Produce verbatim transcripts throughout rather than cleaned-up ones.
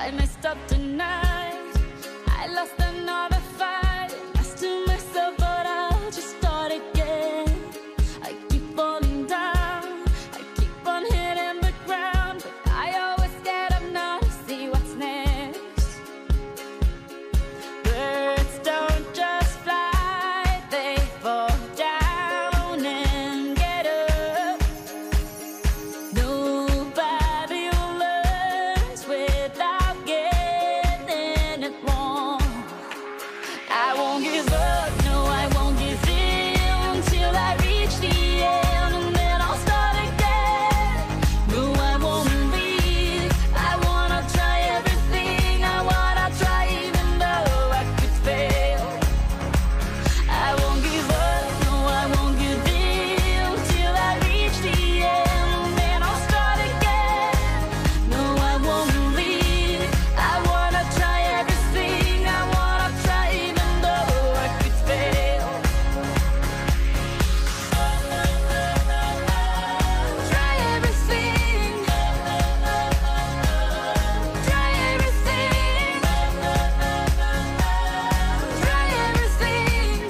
I messed up tonight. I lost another fight. I still mess up, but I'll just start again. I keep falling down, I keep on hitting the ground, but I always get up now to see what's next. Birds don't just fly, they fall down and get up. Nobody learns without getting it wrong. I won't give up, no, I won't give in till I reach the end, and then I'll start again. No, I won't leave, I wanna try everything, I wanna try even though I could fail. I won't give up, no, I won't give in till I reach the end, and then I'll start again. No, I won't leave, I wanna try everything, I wanna try even though I could fail. Try everything, try everything, try everything.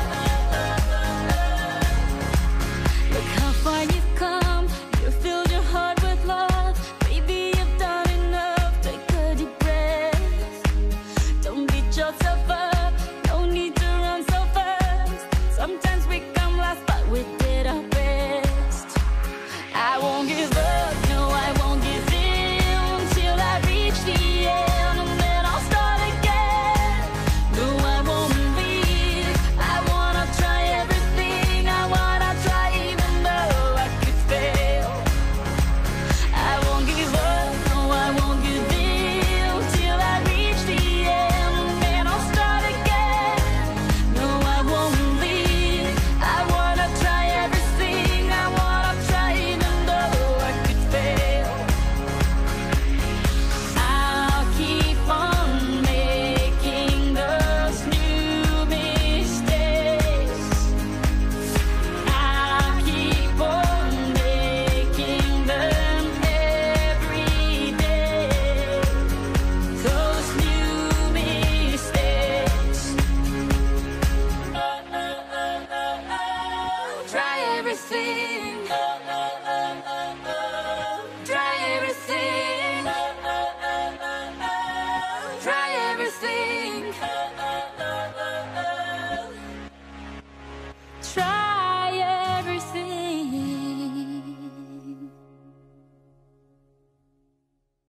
Look how far you've come, you filled your heart with love. Baby, you've done enough, take a deep breath. Don't beat yourself up, no need to run so fast. Sometimes we come last, but we did our best. I won't give up, no, I won't give in till I reach the end, and then I'll start again. No, I won't leave, I wanna try everything, I wanna try even though I could fail. I won't give up, no, I won't give in till I reach the end, and then I'll start again. No, I won't leave, I wanna try everything, I wanna try even though I could fail. I'll keep on making those new mistakes. I'll keep on making them every day. Those new mistakes. Try everything. Try everything. Try everything. Try